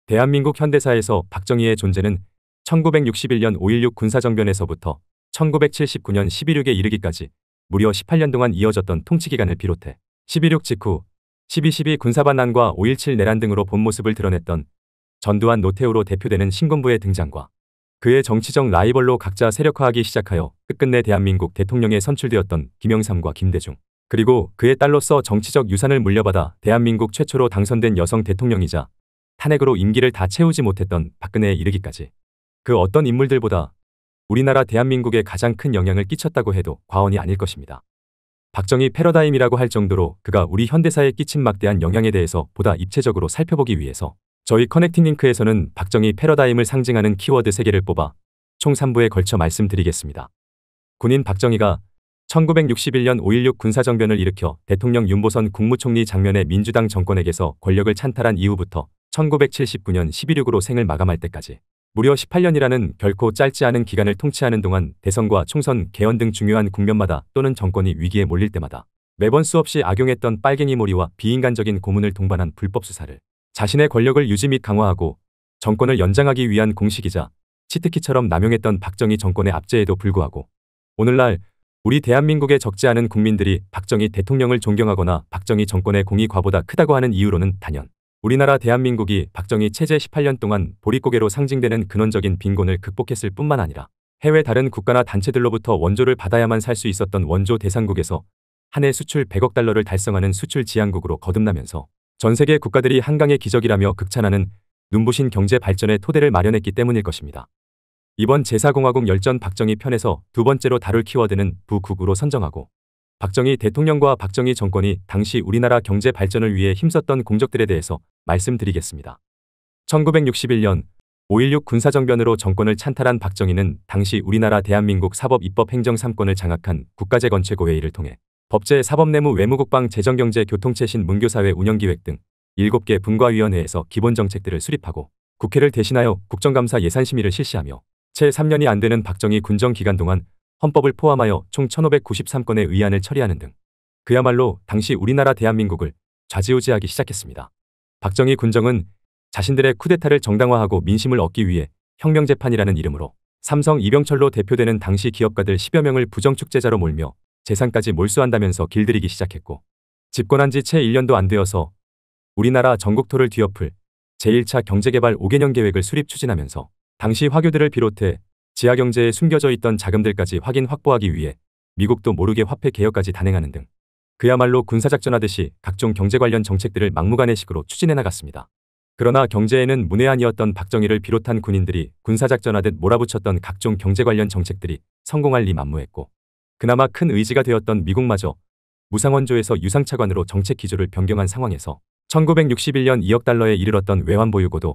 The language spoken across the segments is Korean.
대한민국 현대사에서 박정희의 존재는 1961년 5.16 군사정변에서부터 1979년 12.6에 이르기까지 무려 18년 동안 이어졌던 통치기간을 비롯해 12.6 직후 12.12 군사반란과 5.17 내란 등으로 본 모습을 드러냈던 전두환 노태우로 대표되는 신군부의 등장과 그의 정치적 라이벌로 각자 세력화하기 시작하여 끝끝내 대한민국 대통령에 선출되었던 김영삼과 김대중, 그리고 그의 딸로서 정치적 유산을 물려받아 대한민국 최초로 당선된 여성 대통령이자 탄핵으로 임기를 다 채우지 못했던 박근혜에 이르기까지 그 어떤 인물들보다 우리나라 대한민국에 가장 큰 영향을 끼쳤다고 해도 과언이 아닐 것입니다. 박정희 패러다임이라고 할 정도로 그가 우리 현대사에 끼친 막대한 영향에 대해서 보다 입체적으로 살펴보기 위해서 저희 커넥팅 링크에서는 박정희 패러다임을 상징하는 키워드 3개를 뽑아 총 3부에 걸쳐 말씀드리겠습니다. 군인 박정희가 1961년 5.16 군사정변을 일으켜 대통령 윤보선 국무총리 장면의 민주당 정권에게서 권력을 찬탈한 이후부터 1979년 12.6으로 생을 마감할 때까지 무려 18년이라는 결코 짧지 않은 기간을 통치하는 동안 대선과 총선, 개헌 등 중요한 국면마다 또는 정권이 위기에 몰릴 때마다 매번 수없이 악용했던 빨갱이 몰이와 비인간적인 고문을 동반한 불법 수사를 자신의 권력을 유지 및 강화하고 정권을 연장하기 위한 공식이자 치트키처럼 남용했던 박정희 정권의 압제에도 불구하고 오늘날 우리 대한민국의 적지 않은 국민들이 박정희 대통령을 존경하거나 박정희 정권의 공이 과보다 크다고 하는 이유로는 단연 우리나라 대한민국이 박정희 체제 18년 동안 보릿고개로 상징되는 근원적인 빈곤을 극복했을 뿐만 아니라 해외 다른 국가나 단체들로부터 원조를 받아야만 살 수 있었던 원조 대상국에서 한 해 수출 100억 달러를 달성하는 수출 지향국으로 거듭나면서 전 세계 국가들이 한강의 기적이라며 극찬하는 눈부신 경제 발전의 토대를 마련했기 때문일 것입니다. 이번 제4공화국 열전 박정희 편에서 두 번째로 다룰 키워드는 부국으로 선정하고 박정희 대통령과 박정희 정권이 당시 우리나라 경제 발전을 위해 힘썼던 공적들에 대해서 말씀드리겠습니다. 1961년 5.16 군사정변으로 정권을 찬탈한 박정희는 당시 우리나라 대한민국 사법 입법 행정 3권을 장악한 국가재건최고회의를 통해 법제, 사법내무, 외무국방, 재정경제, 교통체신, 문교사회 운영기획 등 7개 분과위원회에서 기본정책들을 수립하고 국회를 대신하여 국정감사 예산심의를 실시하며 채 3년이 안 되는 박정희 군정 기간 동안 헌법을 포함하여 총 1593건의 의안을 처리하는 등 그야말로 당시 우리나라 대한민국을 좌지우지하기 시작했습니다. 박정희 군정은 자신들의 쿠데타를 정당화하고 민심을 얻기 위해 혁명재판이라는 이름으로 삼성, 이병철로 대표되는 당시 기업가들 10여 명을 부정축제자로 몰며 재산까지 몰수한다면서 길들이기 시작했고 집권한 지 채 1년도 안 되어서 우리나라 전국토를 뒤엎을 제1차 경제개발 5개년 계획을 수립 추진하면서 당시 화교들을 비롯해 지하경제에 숨겨져 있던 자금들까지 확보하기 위해 미국도 모르게 화폐 개혁까지 단행하는 등 그야말로 군사작전하듯이 각종 경제 관련 정책들을 막무가내식으로 추진해 나갔습니다. 그러나 경제에는 문외한이었던 박정희를 비롯한 군인들이 군사작전하듯 몰아붙였던 각종 경제 관련 정책들이 성공할 리 만무했고 그나마 큰 의지가 되었던 미국마저 무상원조에서 유상차관으로 정책 기조를 변경한 상황에서 1961년 2억 달러에 이르렀던 외환보유고도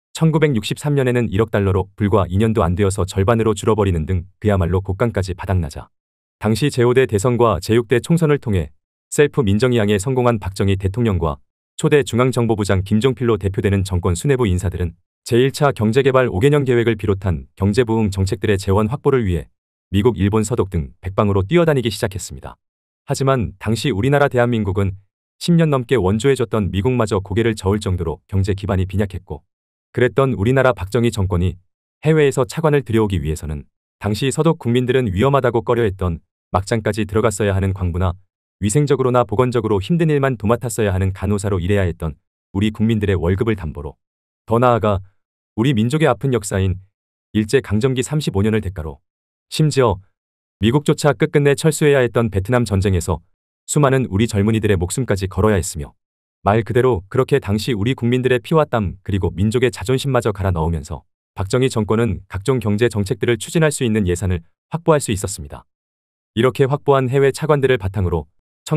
1963년에는 1억 달러로 불과 2년도 안 되어서 절반으로 줄어버리는 등 그야말로 곡간까지 바닥나자 당시 제5대 대선과 제6대 총선을 통해 셀프 민정이양에 성공한 박정희 대통령과 초대 중앙정보부장 김종필로 대표되는 정권 수뇌부 인사들은 제1차 경제개발 5개년 계획을 비롯한 경제부흥 정책들의 재원 확보를 위해 미국, 일본, 서독 등 백방으로 뛰어다니기 시작했습니다. 하지만 당시 우리나라 대한민국은 10년 넘게 원조해줬던 미국마저 고개를 저을 정도로 경제 기반이 빈약했고 그랬던 우리나라 박정희 정권이 해외에서 차관을 들여오기 위해서는 당시 서독 국민들은 위험하다고 꺼려했던 막장까지 들어갔어야 하는 광부나 위생적으로나 보건적으로 힘든 일만 도맡았어야 하는 간호사로 일해야 했던 우리 국민들의 월급을 담보로 더 나아가 우리 민족의 아픈 역사인 일제강점기 35년을 대가로 심지어 미국조차 끝끝내 철수해야 했던 베트남 전쟁에서 수많은 우리 젊은이들의 목숨까지 걸어야 했으며 말 그대로 그렇게 당시 우리 국민들의 피와 땀 그리고 민족의 자존심마저 갈아 넣으면서 박정희 정권은 각종 경제 정책들을 추진할 수 있는 예산을 확보할 수 있었습니다. 이렇게 확보한 해외 차관들을 바탕으로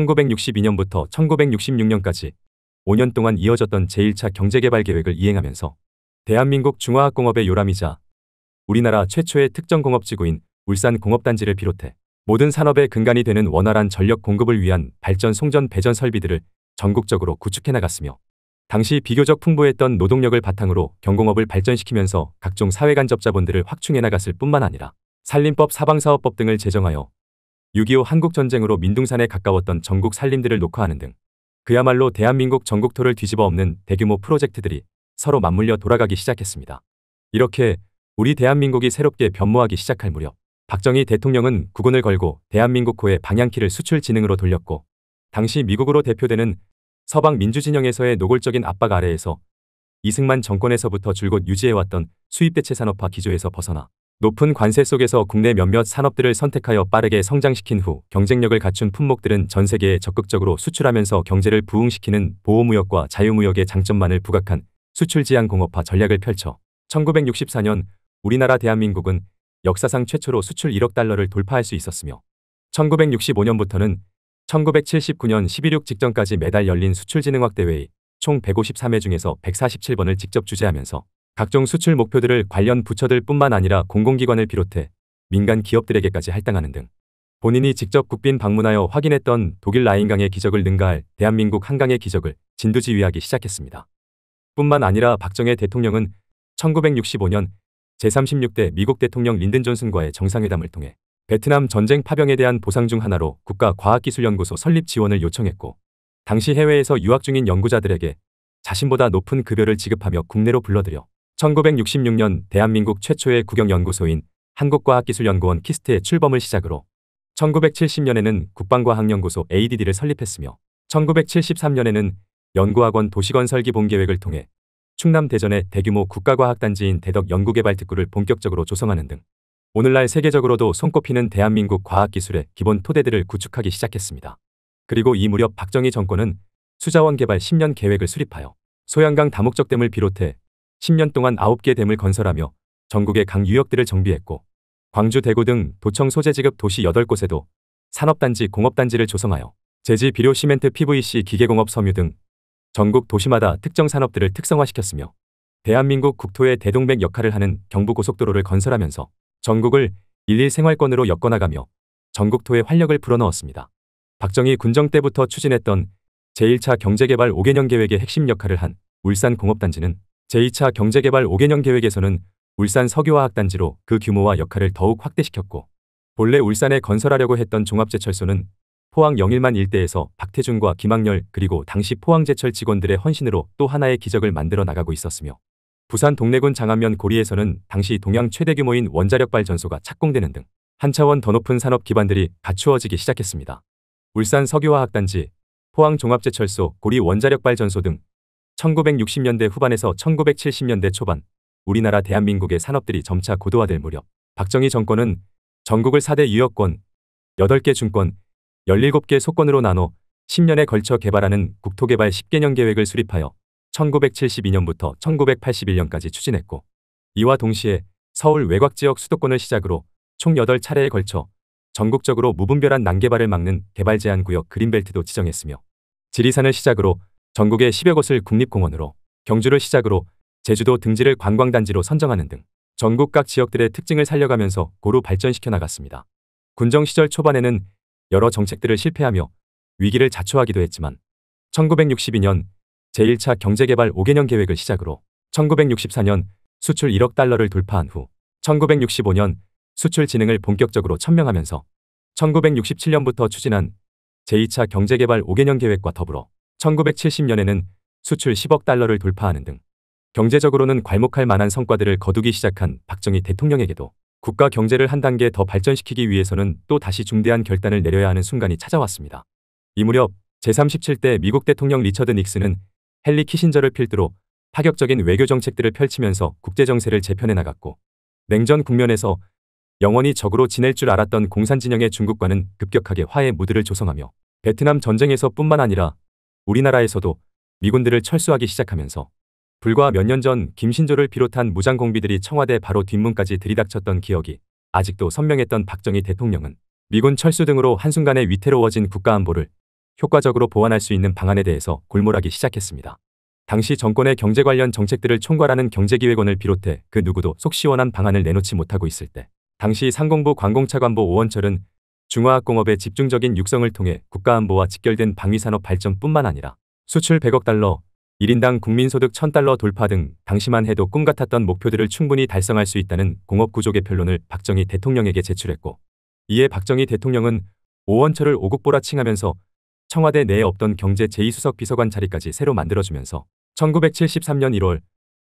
1962년부터 1966년까지 5년 동안 이어졌던 제1차 경제개발 계획을 이행하면서 대한민국 중화학공업의 요람이자 우리나라 최초의 특정공업지구인 울산공업단지를 비롯해 모든 산업의 근간이 되는 원활한 전력 공급을 위한 발전 송전 배전 설비들을 전국적으로 구축해 나갔으며 당시 비교적 풍부했던 노동력을 바탕으로 경공업을 발전시키면서 각종 사회간접자본들을 확충해 나갔을 뿐만 아니라 산림법, 사방사업법 등을 제정하여 6.25 한국전쟁으로 민둥산에 가까웠던 전국 산림들을 녹화하는 등 그야말로 대한민국 전국토를 뒤집어 엎는 대규모 프로젝트들이 서로 맞물려 돌아가기 시작했습니다. 이렇게 우리 대한민국이 새롭게 변모하기 시작할 무렵 박정희 대통령은 국운을 걸고 대한민국호의 방향키를 수출진흥으로 돌렸고 당시 미국으로 대표되는 서방 민주진영에서의 노골적인 압박 아래에서 이승만 정권에서부터 줄곧 유지해왔던 수입대체 산업화 기조에서 벗어나 높은 관세 속에서 국내 몇몇 산업들을 선택하여 빠르게 성장시킨 후 경쟁력을 갖춘 품목들은 전 세계에 적극적으로 수출하면서 경제를 부흥시키는 보호무역과 자유무역의 장점만을 부각한 수출지향 공업화 전략을 펼쳐 1964년 우리나라 대한민국은 역사상 최초로 수출 1억 달러를 돌파할 수 있었으며 1965년부터는 1979년 11.6 직전까지 매달 열린 수출진흥학대회의 총 153회 중에서 147번을 직접 주재하면서 각종 수출 목표들을 관련 부처들 뿐만 아니라 공공기관을 비롯해 민간 기업들에게까지 할당하는 등 본인이 직접 국빈 방문하여 확인했던 독일 라인강의 기적을 능가할 대한민국 한강의 기적을 진두지휘하기 시작했습니다. 뿐만 아니라 박정희 대통령은 1965년 제36대 미국 대통령 린든 존슨과의 정상회담을 통해 베트남 전쟁 파병에 대한 보상 중 하나로 국가과학기술연구소 설립 지원을 요청했고 당시 해외에서 유학 중인 연구자들에게 자신보다 높은 급여를 지급하며 국내로 불러들여 1966년 대한민국 최초의 국영연구소인 한국과학기술연구원 키스트의 출범을 시작으로 1970년에는 국방과학연구소 ADD를 설립했으며 1973년에는 연구학원 도시건설기 본계획을 통해 충남 대전의 대규모 국가과학단지인 대덕연구개발특구를 본격적으로 조성하는 등 오늘날 세계적으로도 손꼽히는 대한민국 과학기술의 기본 토대들을 구축하기 시작했습니다. 그리고 이 무렵 박정희 정권은 수자원 개발 10년 계획을 수립하여 소양강 다목적댐을 비롯해 10년 동안 9개 댐을 건설하며 전국의 강 유역들을 정비했고 광주, 대구 등 도청 소재 지급 도시 8곳에도 산업단지, 공업단지를 조성하여 제지, 비료, 시멘트, PVC, 기계공업, 섬유 등 전국 도시마다 특정 산업들을 특성화시켰으며 대한민국 국토의 대동맥 역할을 하는 경부고속도로를 건설하면서 전국을 일일 생활권으로 엮어나가며 전국토에 활력을 불어넣었습니다. 박정희 군정 때부터 추진했던 제1차 경제개발 5개년 계획의 핵심 역할을 한 울산 공업단지는 제2차 경제개발 5개년 계획에서는 울산 석유화학단지로 그 규모와 역할을 더욱 확대시켰고 본래 울산에 건설하려고 했던 종합제철소는 포항 영일만 일대에서 박태준과 김학렬 그리고 당시 포항제철 직원들의 헌신으로 또 하나의 기적을 만들어 나가고 있었으며 부산 동래군 장안면 고리에서는 당시 동양 최대 규모인 원자력 발전소가 착공되는 등 한 차원 더 높은 산업 기반들이 갖추어지기 시작했습니다. 울산 석유화학단지, 포항 종합제철소, 고리 원자력 발전소 등 1960년대 후반에서 1970년대 초반 우리나라 대한민국의 산업들이 점차 고도화될 무렵 박정희 정권은 전국을 4대 유역권, 8개 중권, 17개 소권으로 나눠 10년에 걸쳐 개발하는 국토개발 10개년 계획을 수립하여 1972년부터 1981년까지 추진했고 이와 동시에 서울 외곽지역 수도권을 시작으로 총 8차례에 걸쳐 전국적으로 무분별한 난개발을 막는 개발제한구역 그린벨트도 지정했으며 지리산을 시작으로 전국의 10여 곳을 국립공원으로 경주를 시작으로 제주도 등지를 관광단지로 선정하는 등 전국 각 지역들의 특징을 살려가면서 고루 발전시켜 나갔습니다. 군정 시절 초반에는 여러 정책들을 실패하며 위기를 자초하기도 했지만 1962년 제1차 경제개발 5개년 계획을 시작으로 1964년 수출 1억 달러를 돌파한 후 1965년 수출 진흥을 본격적으로 천명하면서 1967년부터 추진한 제2차 경제개발 5개년 계획과 더불어 1970년에는 수출 10억 달러를 돌파하는 등 경제적으로는 괄목할 만한 성과들을 거두기 시작한 박정희 대통령에게도 국가 경제를 한 단계 더 발전시키기 위해서는 또 다시 중대한 결단을 내려야 하는 순간이 찾아왔습니다. 이 무렵 제37대 미국 대통령 리처드 닉슨은 헨리 키신저를 필두로 파격적인 외교 정책들을 펼치면서 국제정세를 재편해 나갔고 냉전 국면에서 영원히 적으로 지낼 줄 알았던 공산진영의 중국과는 급격하게 화해 무드를 조성하며 베트남 전쟁에서 뿐만 아니라 우리나라에서도 미군들을 철수하기 시작하면서 불과 몇 년 전 김신조를 비롯한 무장공비들이 청와대 바로 뒷문까지 들이닥쳤던 기억이 아직도 선명했던 박정희 대통령은 미군 철수 등으로 한순간에 위태로워진 국가안보를 효과적으로 보완할 수 있는 방안에 대해서 골몰하기 시작했습니다. 당시 정권의 경제 관련 정책들을 총괄하는 경제기획원을 비롯해 그 누구도 속 시원한 방안을 내놓지 못하고 있을 때 당시 상공부 관공차관보 오원철은 중화학공업의 집중적인 육성을 통해 국가안보와 직결된 방위산업 발전뿐만 아니라 수출 100억 달러, 1인당 국민소득 1000달러 돌파 등 당시만 해도 꿈같았던 목표들을 충분히 달성할 수 있다는 공업구조 개편론을 박정희 대통령에게 제출했고 이에 박정희 대통령은 오원철을 오국보라 칭하면서 청와대 내에 없던 경제 제2수석 비서관 자리까지 새로 만들어주면서 1973년 1월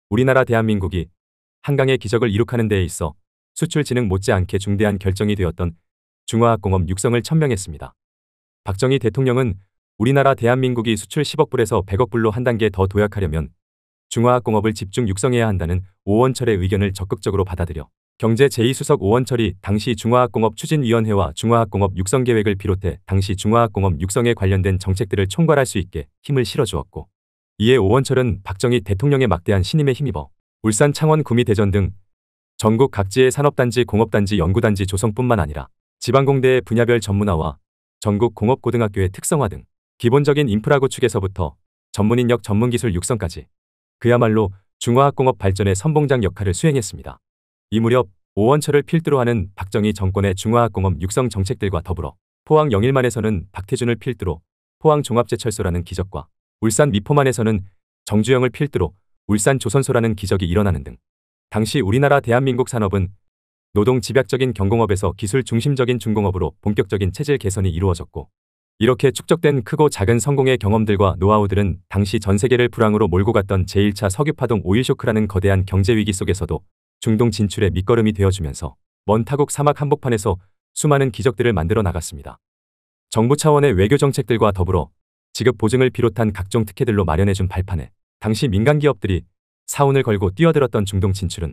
우리나라 대한민국이 한강의 기적을 이룩하는 데에 있어 수출 진흥 못지않게 중대한 결정이 되었던 중화학공업 육성을 천명했습니다. 박정희 대통령은 우리나라 대한민국이 수출 10억 불에서 100억 불로 한 단계 더 도약하려면 중화학공업을 집중 육성해야 한다는 오원철의 의견을 적극적으로 받아들여 경제 제2수석 오원철이 당시 중화학공업 추진위원회와 중화학공업 육성계획을 비롯해 당시 중화학공업 육성에 관련된 정책들을 총괄할 수 있게 힘을 실어주었고, 이에 오원철은 박정희 대통령의 막대한 신임에 힘입어 울산, 창원, 구미, 대전 등 전국 각지의 산업단지, 공업단지, 연구단지 조성뿐만 아니라 지방공대의 분야별 전문화와 전국 공업고등학교의 특성화 등 기본적인 인프라 구축에서부터 전문인력, 전문기술 육성까지 그야말로 중화학공업 발전의 선봉장 역할을 수행했습니다. 이 무렵 오원철을 필두로 하는 박정희 정권의 중화학공업 육성 정책들과 더불어 포항 영일만에서는 박태준을 필두로 포항종합제철소라는 기적과 울산 미포만에서는 정주영을 필두로 울산조선소라는 기적이 일어나는 등 당시 우리나라 대한민국 산업은 노동 집약적인 경공업에서 기술 중심적인 중공업으로 본격적인 체질 개선이 이루어졌고, 이렇게 축적된 크고 작은 성공의 경험들과 노하우들은 당시 전 세계를 불황으로 몰고 갔던 제1차 석유파동 오일쇼크라는 거대한 경제위기 속에서도 중동 진출의 밑거름이 되어주면서 먼 타국 사막 한복판에서 수많은 기적들을 만들어 나갔습니다. 정부 차원의 외교 정책들과 더불어 지급 보증을 비롯한 각종 특혜들로 마련해준 발판에 당시 민간 기업들이 사운을 걸고 뛰어들었던 중동 진출은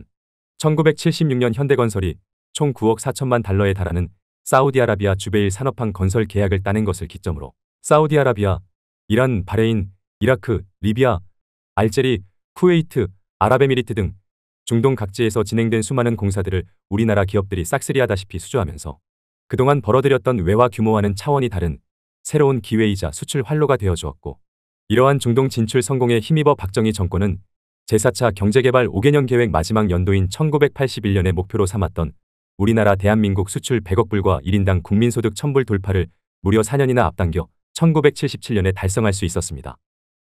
1976년 현대건설이 총 9억 4천만 달러에 달하는 사우디아라비아 주베일 산업항 건설 계약을 따낸 것을 기점으로 사우디아라비아, 이란, 바레인, 이라크, 리비아, 알제리, 쿠웨이트, 아랍에미리트 등 중동 각지에서 진행된 수많은 공사들을 우리나라 기업들이 싹쓸이하다시피 수주하면서 그동안 벌어들였던 외화 규모와는 차원이 다른 새로운 기회이자 수출 활로가 되어주었고, 이러한 중동 진출 성공에 힘입어 박정희 정권은 제4차 경제개발 5개년 계획 마지막 연도인 1981년에 목표로 삼았던 우리나라 대한민국 수출 100억 불과 1인당 국민소득 1000불 돌파를 무려 4년이나 앞당겨 1977년에 달성할 수 있었습니다.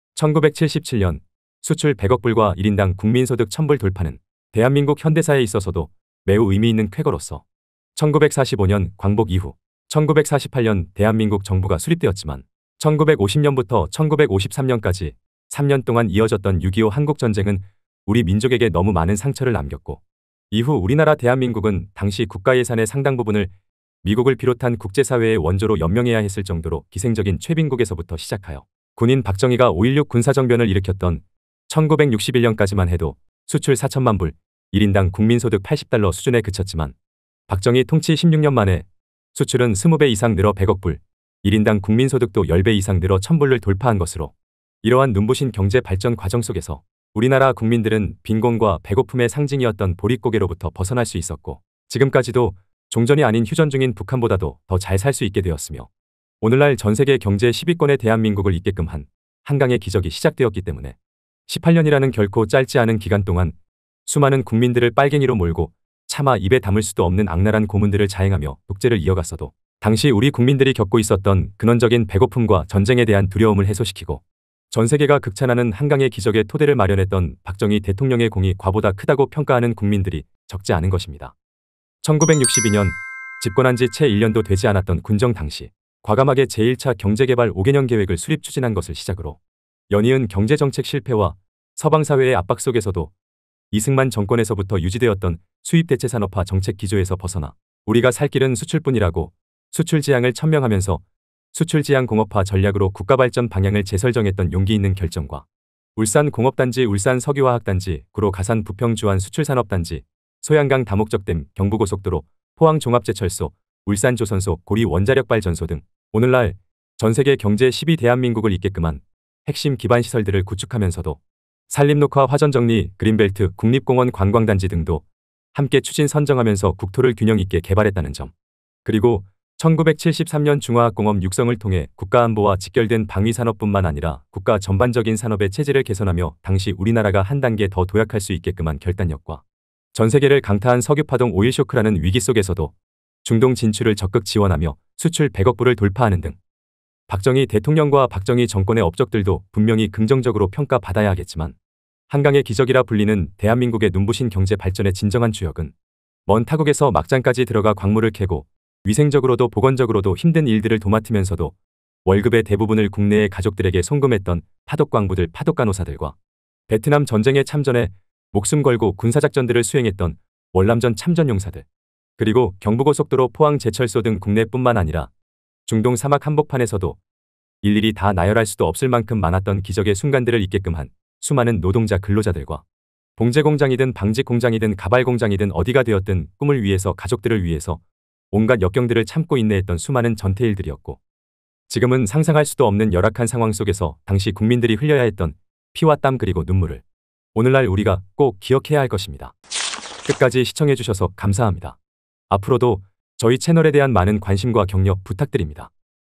1977년 수출 100억 불과 1인당 국민소득 1000불 돌파는 대한민국 현대사에 있어서도 매우 의미 있는 쾌거로서 1945년 광복 이후 1948년 대한민국 정부가 수립되었지만 1950년부터 1953년까지 3년 동안 이어졌던 6.25 한국전쟁은 우리 민족에게 너무 많은 상처를 남겼고, 이후 우리나라 대한민국은 당시 국가 예산의 상당 부분을 미국을 비롯한 국제사회의 원조로 연명해야 했을 정도로 기생적인 최빈국에서부터 시작하여 군인 박정희가 5.16 군사정변을 일으켰던 1961년까지만 해도 수출 4천만 불, 1인당 국민소득 80달러 수준에 그쳤지만 박정희 통치 16년 만에 수출은 20배 이상 늘어 100억 불, 1인당 국민소득도 10배 이상 늘어 1000불을 돌파한 것으로, 이러한 눈부신 경제 발전 과정 속에서 우리나라 국민들은 빈곤과 배고픔의 상징이었던 보릿고개로부터 벗어날 수 있었고, 지금까지도 종전이 아닌 휴전 중인 북한보다도 더 잘 살 수 있게 되었으며, 오늘날 전세계 경제 10위권의 대한민국을 잇게끔 한 한강의 기적이 시작되었기 때문에 18년이라는 결코 짧지 않은 기간 동안 수많은 국민들을 빨갱이로 몰고 차마 입에 담을 수도 없는 악랄한 고문들을 자행하며 독재를 이어갔어도 당시 우리 국민들이 겪고 있었던 근원적인 배고픔과 전쟁에 대한 두려움을 해소시키고 전 세계가 극찬하는 한강의 기적의 토대를 마련했던 박정희 대통령의 공이 과보다 크다고 평가하는 국민들이 적지 않은 것입니다. 1962년 집권한 지 채 1년도 되지 않았던 군정 당시 과감하게 제1차 경제개발 5개년 계획을 수립 추진한 것을 시작으로 연이은 경제정책 실패와 서방사회의 압박 속에서도 이승만 정권에서부터 유지되었던 수입대체산업화 정책 기조에서 벗어나 우리가 살 길은 수출뿐이라고 수출지향을 천명하면서 수출지향 공업화 전략으로 국가발전 방향을 재설정했던 용기 있는 결정과 울산 공업단지, 울산 석유화학단지, 구로 가산 부평 주안 수출산업단지, 소양강 다목적댐, 경부고속도로, 포항 종합제철소, 울산 조선소, 고리 원자력발전소 등 오늘날 전세계 경제 10위 대한민국을 잇게끔 한 핵심 기반시설들을 구축하면서도 산림녹화 화전정리, 그린벨트, 국립공원 관광단지 등도 함께 추진 선정하면서 국토를 균형 있게 개발했다는 점, 그리고 1973년 중화학공업 육성을 통해 국가안보와 직결된 방위산업뿐만 아니라 국가 전반적인 산업의 체질을 개선하며 당시 우리나라가 한 단계 더 도약할 수 있게끔 한 결단력과 전세계를 강타한 석유파동 오일쇼크라는 위기 속에서도 중동 진출을 적극 지원하며 수출 100억 불을 돌파하는 등 박정희 대통령과 박정희 정권의 업적들도 분명히 긍정적으로 평가받아야 하겠지만 한강의 기적이라 불리는 대한민국의 눈부신 경제 발전의 진정한 주역은 먼 타국에서 막장까지 들어가 광물을 캐고 위생적으로도 보건적으로도 힘든 일들을 도맡으면서도 월급의 대부분을 국내의 가족들에게 송금했던 파독광부들, 파독간호사들과 베트남 전쟁에 참전해 목숨 걸고 군사작전들을 수행했던 월남전 참전용사들, 그리고 경부고속도로 포항 제철소 등 국내뿐만 아니라 중동 사막 한복판에서도 일일이 다 나열할 수도 없을 만큼 많았던 기적의 순간들을 있게끔 한 수많은 노동자 근로자들과 봉제 공장이든 방직 공장이든 가발 공장이든 어디가 되었든 꿈을 위해서 가족들을 위해서 온갖 역경들을 참고 인내했던 수많은 전태일들이었고, 지금은 상상할 수도 없는 열악한 상황 속에서 당시 국민들이 흘려야 했던 피와 땀 그리고 눈물을 오늘날 우리가 꼭 기억해야 할 것입니다. 끝까지 시청해주셔서 감사합니다. 앞으로도 저희 채널에 대한 많은 관심과 격려 부탁드립니다.